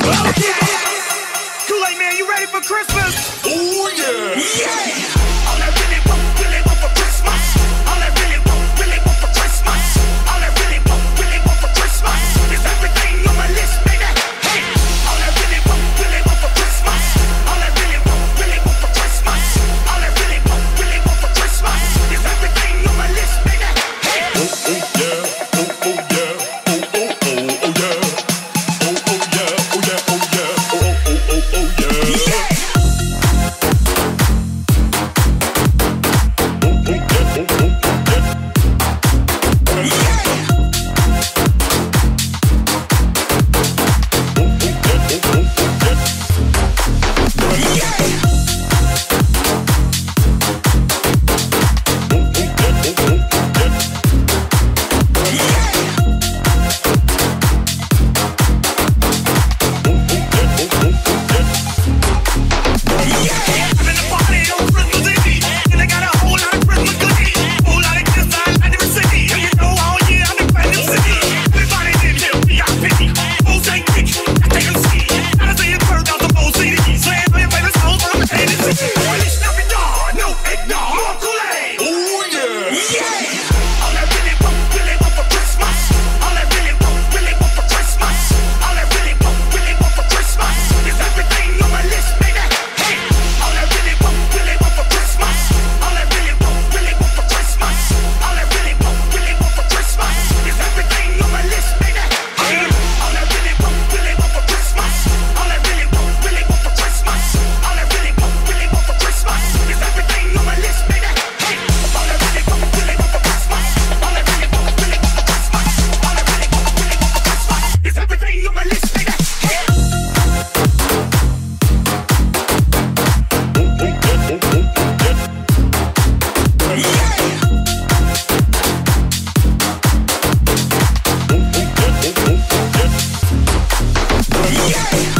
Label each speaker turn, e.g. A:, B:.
A: Kool-Aid Man, you ready for Christmas?
B: Oh yeah!
A: Yeah! All I really want for Christmas. All I really want for Christmas. All I really want for Christmas is everything on my list, baby. Hey! All I really want for Christmas. All I really want for Christmas. All I really want for Christmas is everything on my list, baby. Hey!
B: Oh yeah! Oh yeah! Oh yeah! Oh yeah! Oh yeah! Oh yeah! Oh yeah!
A: Yeah! Yeah!